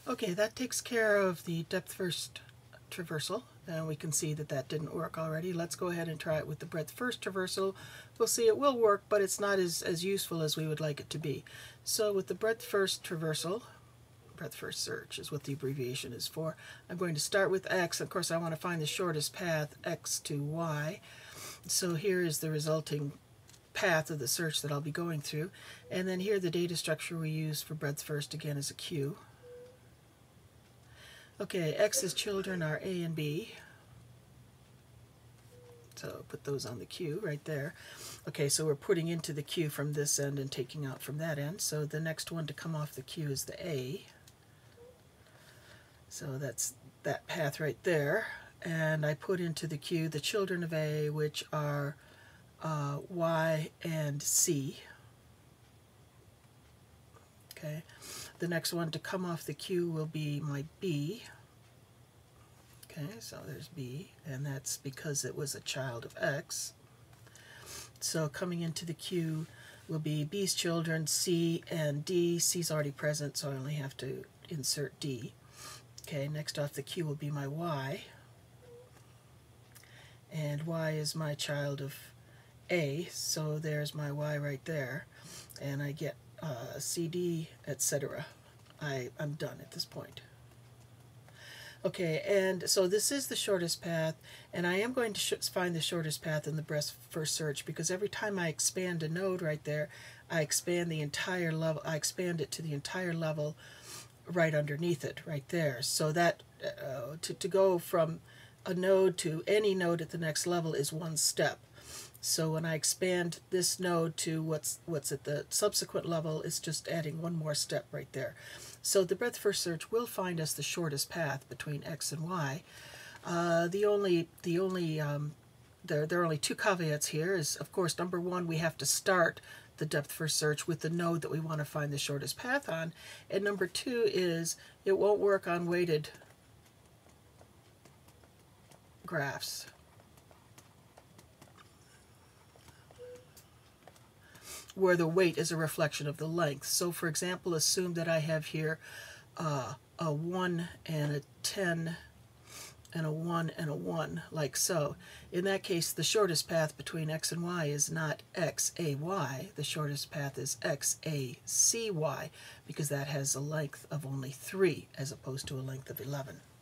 Okay, that takes care of the depth first traversal, and we can see that that didn't work already. Let's go ahead and try it with the breadth first traversal. We'll see it will work, but it's not as useful as we would like it to be. So with the breadth first traversal, breadth first search is what the abbreviation is for, I'm going to start with X. Of course, I want to find the shortest path, X to Y. So here is the resulting path of the search that I'll be going through. And then here the data structure we use for breadth first again is a queue. Okay, X's children are A and B. So put those on the queue right there. Okay, so we're putting into the queue from this end and taking out from that end. So the next one to come off the queue is the A. So that's that path right there. And I put into the queue the children of A, which are Y and C. Okay, the next one to come off the queue will be my B. Okay, so there's B, and that's because it was a child of X. So coming into the queue will be B's children, C and D. C's already present, so I only have to insert D. Okay, next off the queue will be my Y. And Y is my child of A, so there's my Y right there. And I get CD, etc. I'm done at this point. Okay, and so this is the shortest path, and I am going to find the shortest path in the breadth first search, because every time I expand a node right there, I expand the entire level. I expand it to the entire level right underneath it, right there. So that to go from a node to any node at the next level is one step. So when I expand this node to what's at the subsequent level, it's just adding one more step right there. So the breadth first search will find us the shortest path between X and Y. There are only two caveats here. Is, of course, number one, we have to start the depth first search with the node that we want to find the shortest path on, and number two is it won't work on weighted graphs. Where the weight is a reflection of the length. So for example, assume that I have here a 1 and a 10 and a 1 and a 1, like so. In that case, the shortest path between X and Y is not XAY. The shortest path is XACY, because that has a length of only 3 as opposed to a length of 11.